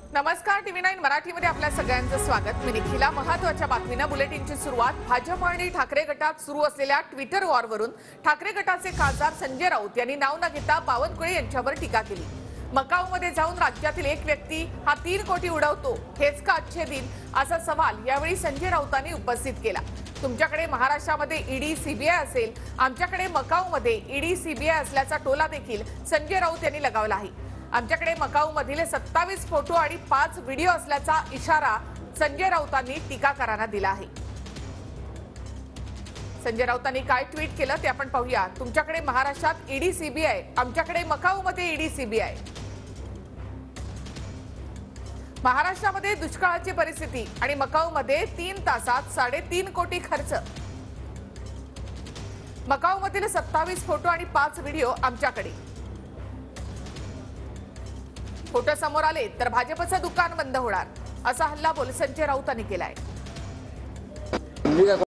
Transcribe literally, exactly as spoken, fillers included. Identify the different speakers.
Speaker 1: नमस्कार, TV nine मराठीमध्ये आपल्या सगळ्यांचं स्वागत। मी निखिला। महत्त्वाच्या बातमीनं बुलेटिनची सुरुवात। भाजप आणि ठाकरे गटात सुरू असलेल्या ट्विटर वॉरवरून ठाकरे गटाचे खासदार संजय राऊत यांनी नाव न घेता बावनकुळे यांच्यावर टीका केली। मकाऊमध्ये जाऊन राज्यातील एक व्यक्ती हा तीन कोटी उडवतो, हेच का अच्छे दिन, असा सवाल यावेळी संजय राऊतांनी उपस्थित केला। तुमच्याकडे महाराष्ट्रामध्ये ईडी सीबीआय असेल, आमच्याकडे मकाऊमध्ये ईडी सीबीआय असल्याचा टोला देखील संजय राऊत यांनी लगावला आहे। आमच्याकडे मकाऊमधील सत्तावीस फोटो आणि पाच व्हिडिओ असल्याचा इशारा संजय राऊतांनी टीकाकारांना दिला आहे। संजय राऊतांनी काय ट्विट केलं ते आपण पाहूया। तुमच्याकडे महाराष्ट्रात ईडी सीबीआय, आमच्याकडे मकाऊमध्ये ईडी सीबीआय। महाराष्ट्रामध्ये दुष्काळाची परिस्थिती आणि मकाऊमध्ये तीन तासात साडेतीन कोटी खर्च। मकाऊमधील सत्तावीस फोटो आणि पाच व्हिडिओ आमच्याकडे। फोटो समोर आले तर भाजपचं दुकान बंद होणार, असा हल्लाबोल संजय राऊतांनी केलाय।